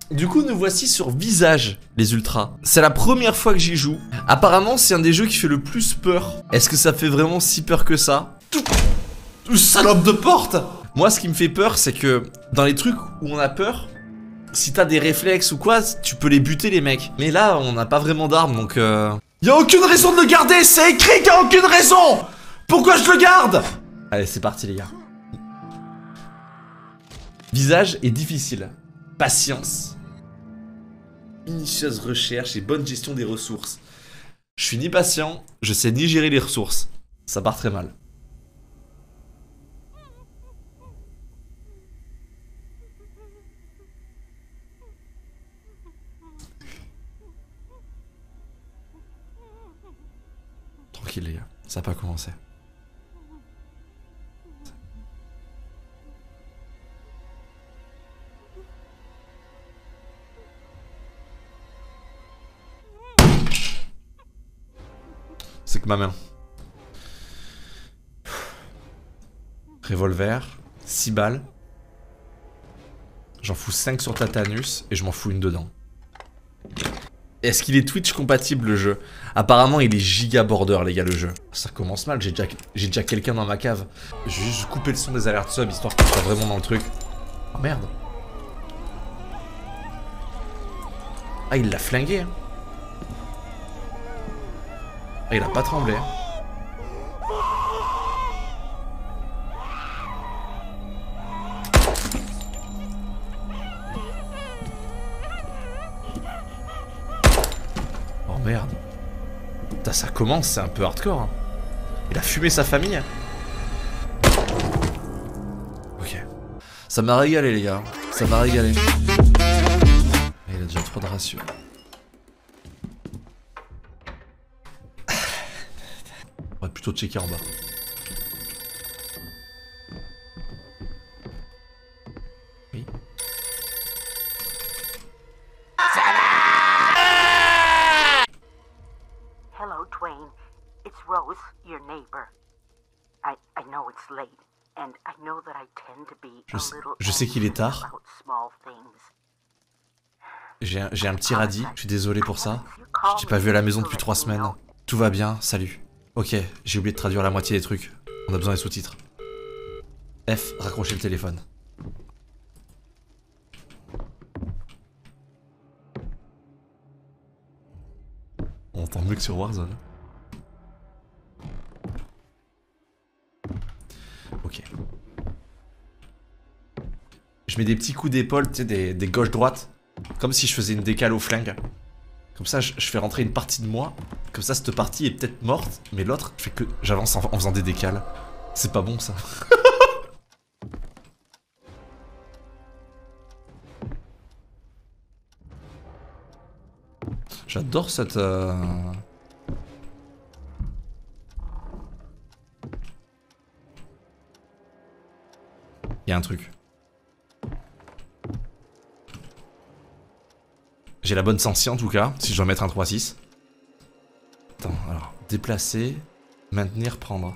Du coup, nous voici sur Visage, les ultras. C'est la première fois que j'y joue. Apparemment, c'est un des jeux qui fait le plus peur. Est-ce que ça fait vraiment si peur que ça? Salope de porte! Moi, ce qui me fait peur, c'est que dans les trucs où on a peur, si t'as des réflexes ou quoi, tu peux les buter, les mecs. Mais là, on n'a pas vraiment d'armes, donc Y'a aucune raison de le garder, c'est écrit qu'il n'y a aucune raison! Pourquoi je le garde? Allez, c'est parti, les gars. Visage est difficile. Patience. Minutieuse recherche et bonne gestion des ressources. Je suis ni patient, je sais ni gérer les ressources. Ça part très mal. Tranquille les gars, ça n'a pas commencé. C'est que ma main. Revolver, 6 balles. J'en fous 5 sur Tatanus et je m'en fous une dedans. Est-ce qu'il est Twitch compatible le jeu? Apparemment il est giga border les gars le jeu. Ça commence mal, j'ai déjà quelqu'un dans ma cave. Je vais juste couper le son des alertes sub histoire qu'il soit vraiment dans le truc. Oh merde. Ah il l'a flingué hein. Ah il a pas tremblé hein. Oh merde. Putain ça commence, c'est un peu hardcore hein. Il a fumé sa famille. Ok. Ça m'a régalé les gars. Ça m'a régalé. Il a déjà trop de ratio. On va plutôt checker en bas. Oui. Hello, Twain. It's Rose, your neighbor. I know it's late, and I know that I tend to be a little Je sais qu'il est tard. about small things. J'ai un petit radis, je suis désolé pour ça. Je t'ai pas vu à la maison depuis 3 semaines. Tout va bien, salut. Ok, j'ai oublié de traduire la moitié des trucs. On a besoin des sous-titres. F, raccrochez le téléphone. On entend mieux que sur Warzone. Ok. Je mets des petits coups d'épaule, tu sais, des gauches-droites. Comme si je faisais une décale au flingue. Comme ça, je fais rentrer une partie de moi. Comme ça, cette partie est peut-être morte. Mais l'autre, je fais que j'avance en faisant des décales. C'est pas bon, ça. J'adore cette... Il y a un truc. J'ai la bonne sensi en tout cas, si je dois mettre un 3-6. Attends, alors, déplacer, maintenir, prendre.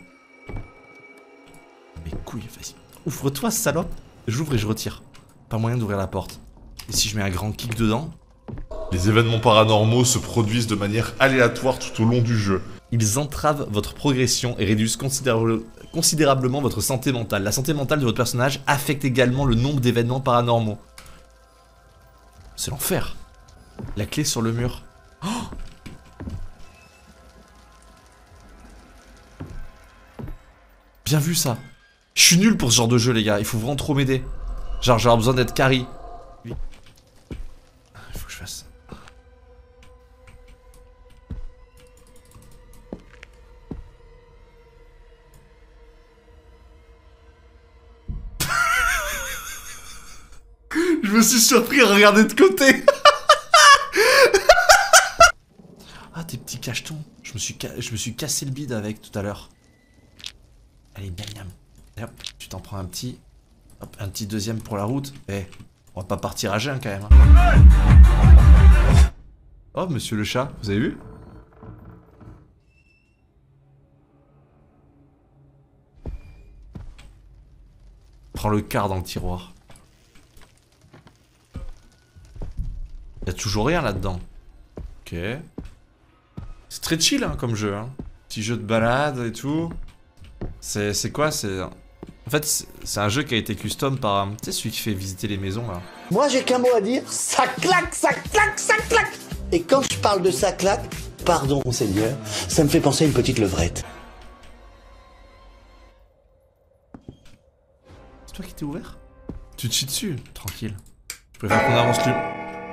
Mes couilles, vas-y. Ouvre-toi, salope. J'ouvre et je retire. Pas moyen d'ouvrir la porte. Et si je mets un grand kick dedans? Les événements paranormaux se produisent de manière aléatoire tout au long du jeu. Ils entravent votre progression et réduisent considérablement votre santé mentale. La santé mentale de votre personnage affecte également le nombre d'événements paranormaux. C'est l'enfer. La clé sur le mur. Oh, bien vu ça. Je suis nul pour ce genre de jeu les gars, il faut vraiment trop m'aider. Genre j'aurais besoin d'être carry. Il faut que je fasse... Je me suis surpris à regarder de côté. Ah, tes petits cachetons. Je me suis cassé le bide avec tout à l'heure. Allez, miam miam. Et hop, tu t'en prends un petit. Hop, un petit deuxième pour la route. Eh, on va pas partir à jeun quand même. Oh, monsieur le chat, vous avez vu? Prends le quart dans le tiroir. Y'a toujours rien là-dedans. Ok. C'est très chill hein, comme jeu. Hein. Petit jeu de balade et tout. C'est quoi? En fait, c'est un jeu qui a été custom par... Tu sais, celui qui fait visiter les maisons, là. Moi, j'ai qu'un mot à dire, ça claque, ça claque, ça claque. Et quand je parle de ça claque, pardon, Seigneur, ça me fait penser à une petite levrette. C'est toi qui t'es ouvert? Tu te chies dessus? Tranquille. Je préfère qu'on avance plus.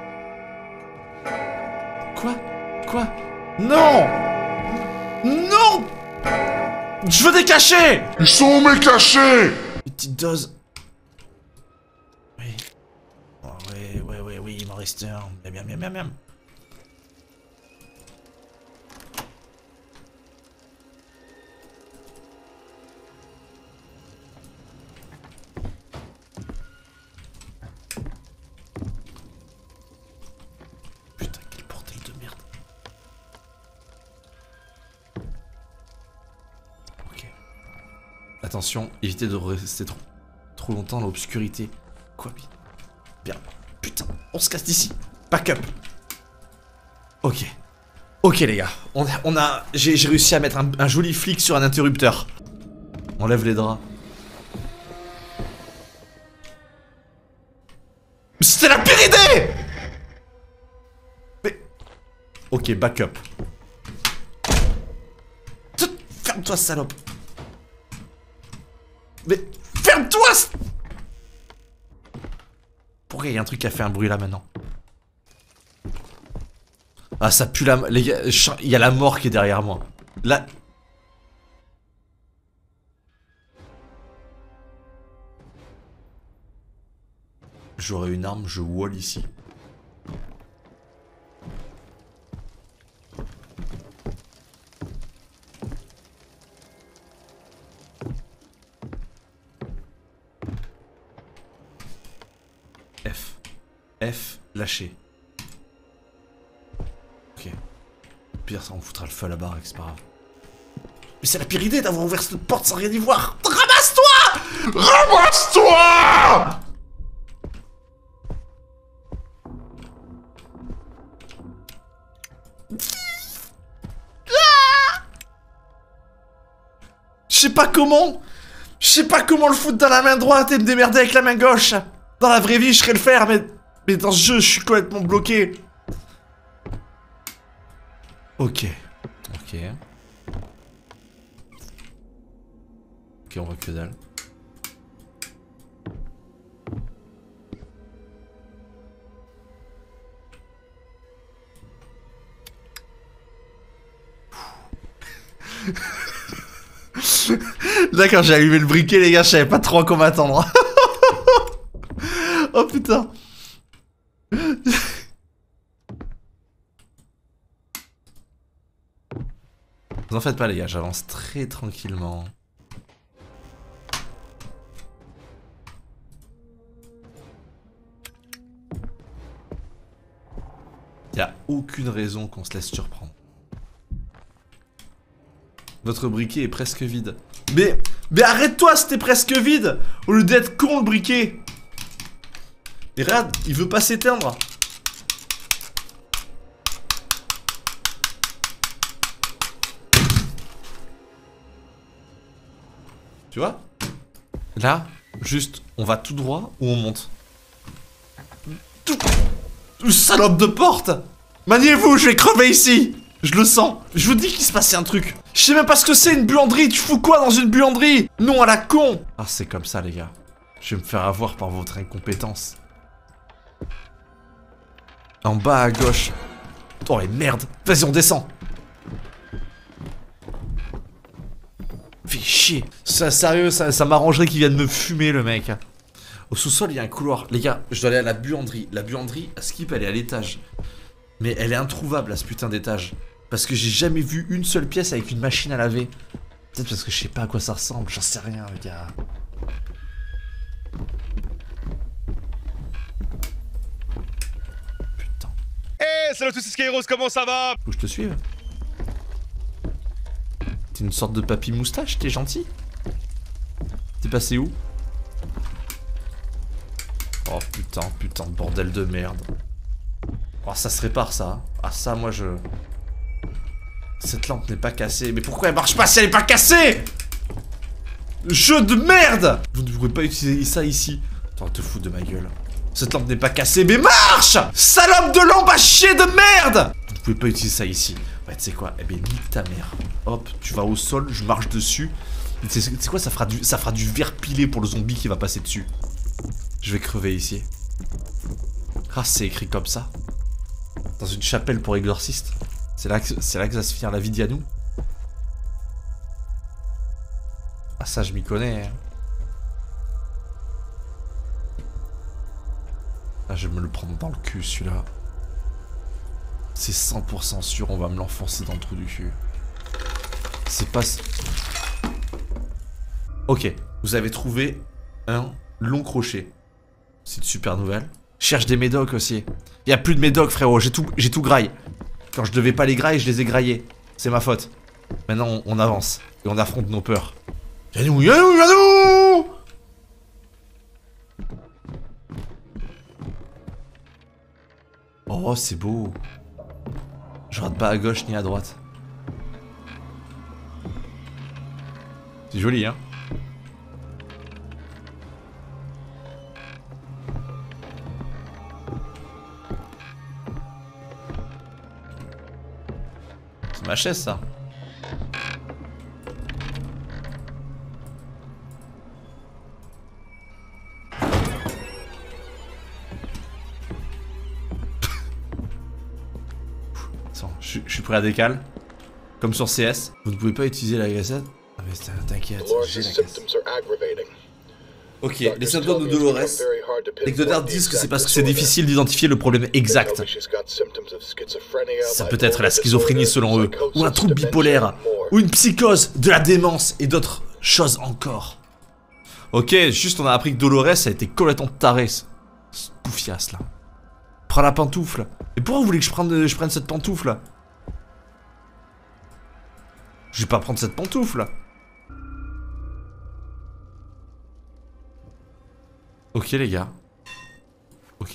Quoi? Quoi? Non! Non! Je veux des cachets! Ils sont où mes cachets? Une petite dose. Oui. Oh, oui, il m'en reste un. Miam. Putain, quel bordel de merde. Ok. Attention, évitez de rester trop longtemps dans l'obscurité. Quoi? Bien. Putain, on se casse d'ici. Back up. Ok. Ok les gars, j'ai réussi à mettre un joli flic sur un interrupteur. On lève les draps. C'était la pire idée! Mais... Ok, back up. Ferme-toi, salope. Mais ferme-toi! Pourquoi il y a un truc qui a fait un bruit là maintenant? Ah ça pue la... Les gars, il y a la mort qui est derrière moi. Là... J'aurais une arme, je wall ici. F, lâché. Ok. Pire, ça on foutra le feu à la baraque, c'est pas grave. Mais c'est la pire idée d'avoir ouvert cette porte sans rien y voir. Ramasse-toi! Ramasse-toi! Je sais pas comment le foutre dans la main droite et me démerder avec la main gauche. Dans la vraie vie, je serais le faire, mais dans ce jeu, je suis complètement bloqué. Ok. Ok, on voit que dalle. Là, quand j'ai allumé le briquet, les gars, je savais pas trop à quoi m'attendre. Oh putain. Vous en faites pas les gars, j'avance très tranquillement. Y a aucune raison qu'on se laisse surprendre. Votre briquet est presque vide. Mais arrête-toi, c'était presque vide. Au lieu d'être con le briquet. Et regarde, il veut pas s'éteindre. Tu vois? Là, juste, on va tout droit ou on monte? Salope de porte! Maniez-vous, je vais crever ici! Je le sens. Je vous dis qu'il se passait un truc. Je sais même pas ce que c'est une buanderie. Tu fous quoi dans une buanderie? Non à la con. Ah c'est comme ça les gars. Je vais me faire avoir par votre incompétence. En bas à gauche. Oh les merdes. Vas-y on descend. Fais chier. Ça, sérieux, ça m'arrangerait qu'il vienne me fumer le mec. Au sous-sol il y a un couloir. Les gars, je dois aller à la buanderie. La buanderie, à Skip elle est à l'étage. Mais elle est introuvable à ce putain d'étage. Parce que j'ai jamais vu une seule pièce avec une machine à laver. Peut-être parce que je sais pas à quoi ça ressemble, j'en sais rien les gars. Putain. Hey, salut à tous, c'est Skyros, comment ça va? Faut que je te suive. T'es une sorte de papy moustache, t'es gentil. T'es passé où? Oh putain, putain de bordel de merde. Oh, ça se répare, ça. Ah, ça, moi, je... Cette lampe n'est pas cassée. Mais pourquoi elle marche pas si elle est pas cassée? Jeu de merde! Vous ne pourrez pas utiliser ça ici. Attends, te fous de ma gueule. Cette lampe n'est pas cassée, mais marche! Salope de lampe à chier de merde! Vous ne pouvez pas utiliser ça ici. Ouais, tu sais quoi? Eh bien, nique ta mère. Hop, tu vas au sol, je marche dessus. Tu sais quoi? Ça fera du verre pilé pour le zombie qui va passer dessus. Je vais crever ici. Ah, c'est écrit comme ça. Dans une chapelle pour exorciste. C'est là que va se finir la vie d'Yanou. Ah, ça, je m'y connais. Hein. Ah, je vais me le prendre dans le cul, celui-là. C'est 100% sûr, on va me l'enfoncer dans le trou du cul. C'est pas... Ok, vous avez trouvé un long crochet. C'est une super nouvelle. Cherche des médocs aussi. Il y a plus de médocs, frérot, j'ai tout graille. Quand je devais pas les grailler, je les ai graillés. C'est ma faute. Maintenant, on avance. Et on affronte nos peurs. Yanou, Yanou, Yanou! Oh, c'est beau. Je rate pas à gauche ni à droite. C'est joli, hein? C'est ma chaise, ça. Je suis prêt à décaler. Comme sur CS. Vous ne pouvez pas utiliser la cassette. Ah mais t'inquiète, j'ai la cassette. Ok, les symptômes de Dolores. Les docteurs disent que c'est parce que c'est difficile d'identifier le problème exact. Ça peut être la schizophrénie selon eux, ou un trouble bipolaire, ou une psychose, de la démence et d'autres choses encore. Ok, juste on a appris que Dolores a été complètement tarée. Ce poufiasse là. Prends la pantoufle. Mais pourquoi vous voulez que je prenne cette pantoufle? Je vais pas prendre cette pantoufle. Ok les gars. Ok.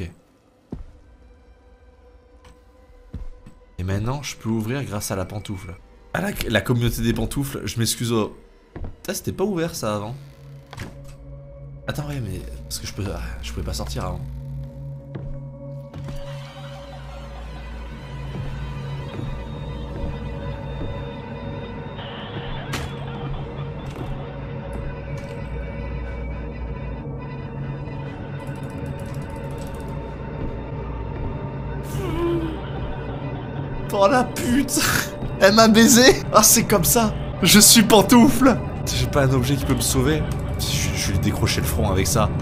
Et maintenant je peux ouvrir grâce à la pantoufle. Ah la communauté des pantoufles, je m'excuse au... Putain c'était pas ouvert ça avant. Attends ouais mais... Parce que je pouvais pas sortir avant. Oh la pute! Elle m'a baisé! Ah c'est comme ça! Je suis pantoufle! J'ai pas un objet qui peut me sauver. Je vais lui décrocher le front avec ça.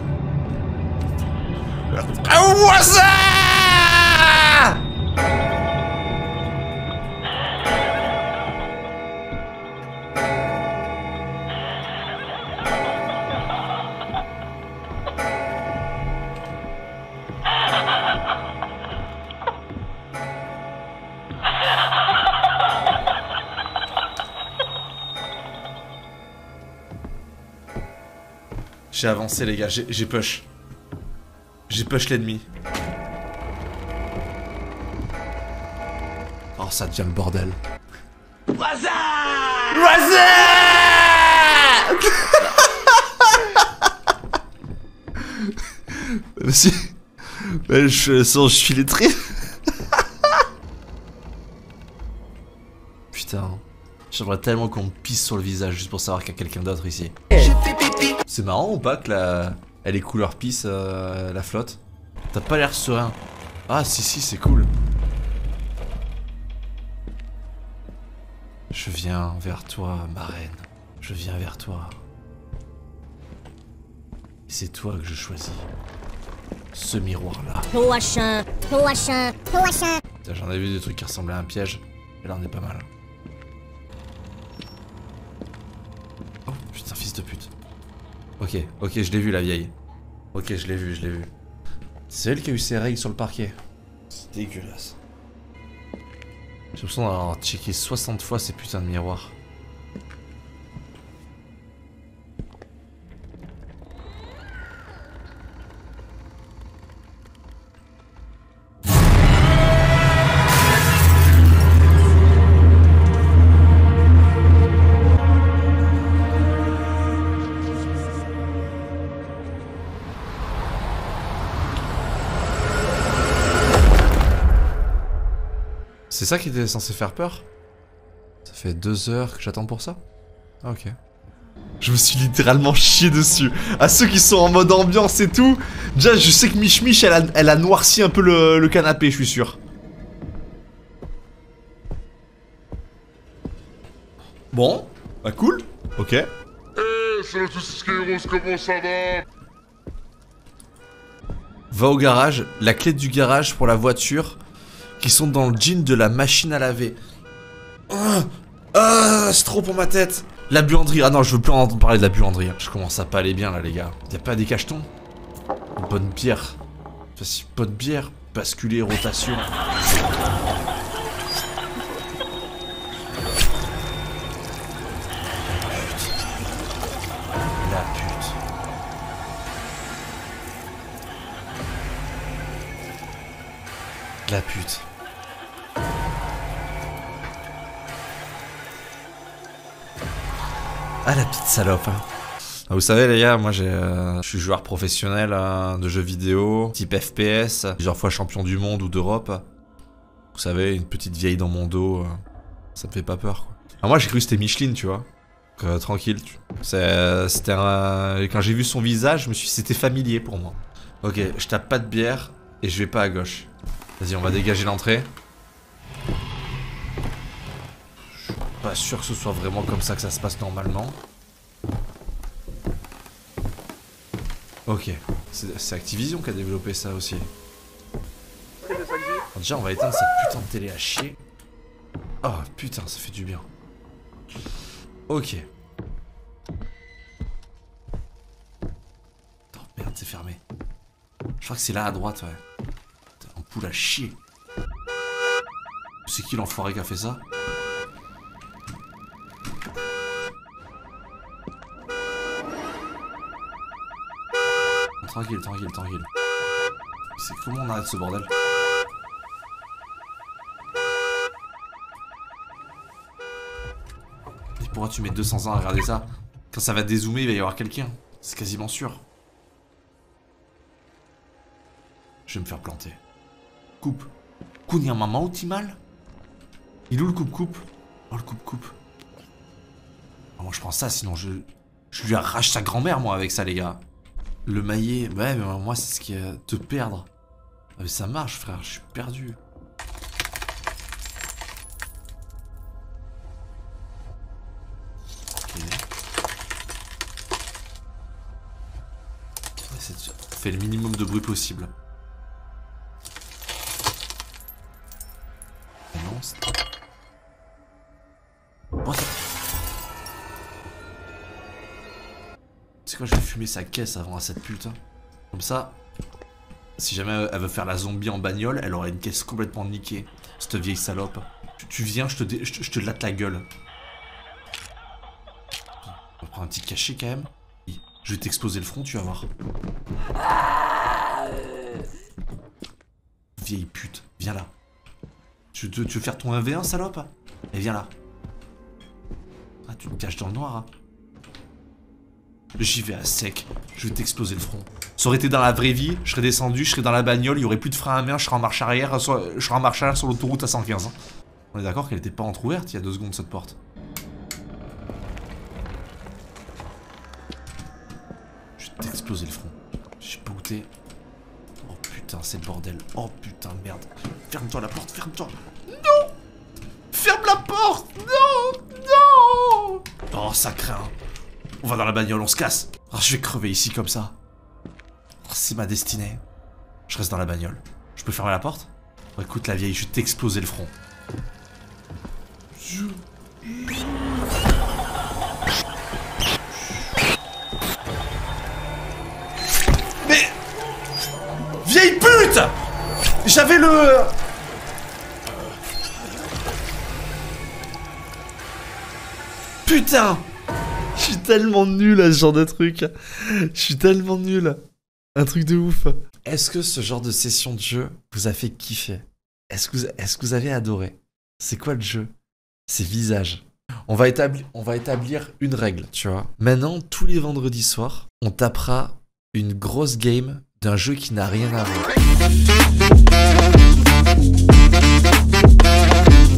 Un voisin! J'ai avancé les gars, j'ai push. J'ai push l'ennemi. Oh ça devient le bordel. Voisin! Voisin! Monsieur... je suis lettré. Putain. J'aimerais tellement qu'on me pisse sur le visage juste pour savoir qu'il y a quelqu'un d'autre ici. C'est marrant ou pas que elle est couleur pisse, la flotte? T'as pas l'air serein. Ah si c'est cool. Je viens vers toi, ma reine. Je viens vers toi. Et c'est toi que je choisis. Ce miroir-là. J'en ai vu des trucs qui ressemblaient à un piège. Et là on est pas mal. Oh putain, fils de pute. Ok, je l'ai vu la vieille. Ok, je l'ai vu. C'est elle qui a eu ses règles sur le parquet. C'est dégueulasse. J'ai l'impression d'avoir checké 60 fois ces putains de miroirs. C'est ça qui était censé faire peur? Ça fait 2 heures que j'attends pour ça? Ah, ok. Je me suis littéralement chié dessus. À ceux qui sont en mode ambiance et tout. Déjà, je sais que Mich elle a noirci un peu le canapé, je suis sûr. Bon, bah cool. Ok. Salut à tous, Skyros, comment ça va? Va au garage, la clé du garage pour la voiture qui sont dans le jean de la machine à laver. C'est trop pour ma tête. La buanderie, ah non, je veux plus en entendre parler de la buanderie. Je commence à pas aller bien là les gars. Y'a pas des cachetons? Une bonne bière. Vas-y, bonne bière. Basculer, rotation. La pute. La pute. Ah la petite salope hein. Ah, vous savez les gars, moi je suis joueur professionnel de jeux vidéo, type FPS, plusieurs fois champion du monde ou d'Europe. Vous savez, une petite vieille dans mon dos, ça me fait pas peur quoi. Alors moi j'ai cru que c'était Micheline tu vois, tranquille. C'était quand j'ai vu son visage, je me suis dit c'était familier pour moi. Ok, je tape pas de bière et je vais pas à gauche. Vas-y, on va dégager l'entrée. Pas sûr que ce soit vraiment comme ça que ça se passe normalement. Ok, c'est Activision qui a développé ça aussi. Alors déjà, on va éteindre cette putain de télé à chier. Oh putain, ça fait du bien. Ok. Oh merde, c'est fermé. Je crois que c'est là à droite, ouais. Putain, ampoule à chier. C'est qui l'enfoiré qui a fait ça? Tranquille, tranquille, tranquille. C'est comment on arrête ce bordel? Et pourquoi tu mets 200 ans à regarder ça? Quand ça va dézoomer, il va y avoir quelqu'un. C'est quasiment sûr. Je vais me faire planter. Coupe. Kounia maman mal. Il est où le coupe-coupe? Oh le coupe-coupe. Oh, moi je prends ça, sinon je lui arrache sa grand-mère moi avec ça les gars. Le maillet, ouais mais moi c'est ce qui est te perdre. Ah, mais ça marche frère, je suis perdu. Ok. On fait le minimum de bruit possible. Non, c'est... Oh, ça... C'est quoi, je vais fumer sa caisse avant à cette pute. Comme ça, si jamais elle veut faire la zombie en bagnole, elle aurait une caisse complètement niquée. Cette vieille salope. Tu viens, je te latte la gueule. On va prendre un petit cachet quand même. Je vais t'exploser le front, tu vas voir. Vieille pute, viens là. Tu veux faire ton 1v1 salope? Et viens là. Ah, tu te caches dans le noir hein. J'y vais à sec, je vais t'exploser le front. Ça aurait été dans la vraie vie, je serais descendu, je serais dans la bagnole, il y aurait plus de frein à main, je serais en marche arrière, je serais en marche arrière sur l'autoroute à 115. Hein. On est d'accord qu'elle était pas entrouverte il y a 2 secondes cette porte. Je vais t'exploser le front. Je sais pas où t'es. Oh putain, c'est le bordel. Oh putain, merde. Ferme-toi la porte, ferme-toi. Non! Ferme la porte! Non! Non! Oh, ça craint. On va dans la bagnole, on se casse. Oh, je vais crever ici comme ça. Oh, c'est ma destinée. Je reste dans la bagnole. Je peux fermer la porte? Oh, écoute la vieille, je vais t'exploser le front. Mais... Vieille pute! J'avais le... Putain! Je suis tellement nul à ce genre de truc. Je suis tellement nul. Un truc de ouf. Est-ce que ce genre de session de jeu vous a fait kiffer? Est-ce que vous avez adoré? C'est quoi le jeu? C'est visage. On va établir une règle, tu vois. Maintenant, tous les vendredis soirs, on tapera une grosse game d'un jeu qui n'a rien à voir.